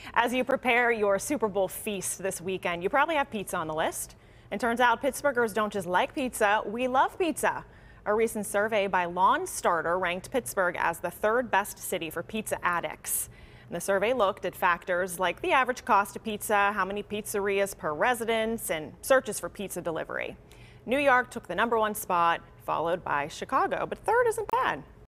As you prepare your Super Bowl feast this weekend, you probably have pizza on the list. And turns out Pittsburghers don't just like pizza, we love pizza. A recent survey by Lawn Starter ranked Pittsburgh as the third best city for pizza addicts. And the survey looked at factors like the average cost of pizza, how many pizzerias per residence, and searches for pizza delivery. New York took the #1 spot, followed by Chicago, but third isn't bad.